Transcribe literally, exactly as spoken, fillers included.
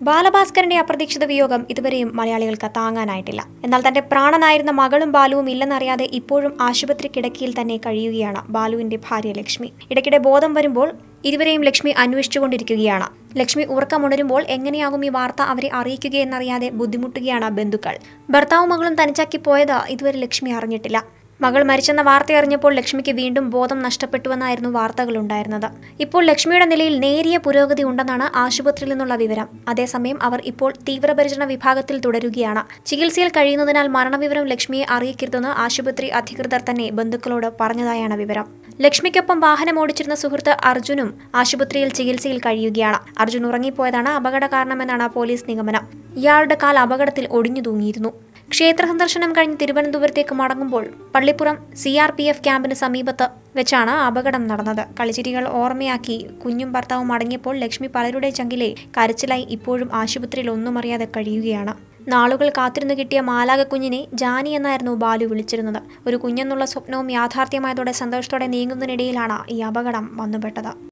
ബാലഭാസ്കറിന്റെ അപ്രതീക്ഷിത വിയോഗം ഇതുവരെയും മലയാളികൾക്ക് താങ്ങാനായിട്ടില്ല. എന്നാൽ തന്റെ പ്രാണനായിരുന്ന മകളും ബാലുവും ഇല്ലെന്നറിയാതെ ഇപ്പോഴും ആശുപത്രി കിടക്കയിൽ തന്നെ കഴിയുകയാണ് ബാലുവിന്റെ ഭാര്യ ലക്ഷ്മി. ഇടയ്ക്കിടെ ബോധം വരുമ്പോൾ ഇരുവരെയും ലക്ഷ്മി അന്വേഷിച്ചുകൊണ്ടിരിക്കുകയാണ്. ലക്ഷ്മി ഉറക്കമുണരുമ്പോൾ എങ്ങനെയാകും ഈ വാർത്ത അവരെ അറിയിക്കുകയെന്നറിയാതെ ബുദ്ധിമുട്ടുകയാണ് ബന്ധുക്കൾ. ഭർത്താവും മകളും തനിച്ചാക്കി പോയത് ഇതുവരെ ലക്ഷ്മി അറിഞ്ഞിട്ടില്ല. മകൾ മരിച്ചെന്ന വാർത്ത അറിഞ്ഞപ്പോൾ ലക്ഷ്മിക്ക് വീണ്ടും ബോധം നഷ്ടപ്പെട്ടുവെന്നായിരുന്നു വാർത്തകളുണ്ടായിരുന്നത്. ഇപ്പോൾ ലക്ഷ്മിയുടെ നിലയിൽ നേരിയ പുരോഗതി ഉണ്ടെന്നാണ് ആശുപത്രിയിൽ നിന്നുള്ള വിവരം. അതേസമയം അവർ ഇപ്പോൾ തീവ്രപരിചരണ വിഭാഗത്തിൽ തുടരുകയാണ്. ചികിത്സയിൽ കഴിയുന്നതിനാൽ മരണവിവരം ലക്ഷ്മിയെ അറിയിക്കരുതെന്ന് ആശുപത്രി അധികൃതർ തന്നെ ബന്ധുക്കളോട് പറഞ്ഞതായാണ് വിവരം. ലക്ഷ്മിക്കൊപ്പം വാഹനം ഓടിച്ചിരുന്ന സുഹൃത്ത് അർജുനും ആശുപത്രിയിൽ ചികിത്സയിൽ കഴിയുകയാണ്. അർജുൻ ഉറങ്ങിപ്പോയതാണ് അപകട കാരണമെന്നാണ് പോലീസ് നിഗമനം. ഇയാളുടെ കാൽ അപകടത്തിൽ ഒടിഞ്ഞു തൂങ്ങിയിരുന്നു. ക്ഷേത്ര സന്ദർശനം കഴിഞ്ഞ് തിരുവനന്തപുരത്തേക്ക് മടങ്ങുമ്പോൾ Pallippuram C R P F ക്യാമ്പിന് സമീപത്ത് വെച്ചാണ് അപകടം നടന്നത്. കളിച്ചിരികൾ ഓർമ്മയാക്കി കുഞ്ഞും ഭർത്താവും മടങ്ങിയപ്പോൾ ലക്ഷ്മി പലരുടെ ചങ്കിലെ കരച്ചിലായി ഇപ്പോഴും ആശുപത്രിയിൽ ഒന്നും അറിയാതെ കഴിയുകയാണ്. നാളുകൾ കാത്തിരുന്നു കിട്ടിയ മാലാക കുഞ്ഞിനെ ജാനി എന്നായിരുന്നു ബാലു വിളിച്ചിരുന്നത്. ഒരു കുഞ്ഞെന്നുള്ള സ്വപ്നവും യാഥാർത്ഥ്യമായതോടെ സന്തോഷത്തോടെ നീങ്ങുന്നതിനിടയിലാണ് ഈ അപകടം വന്നുപെട്ടത്.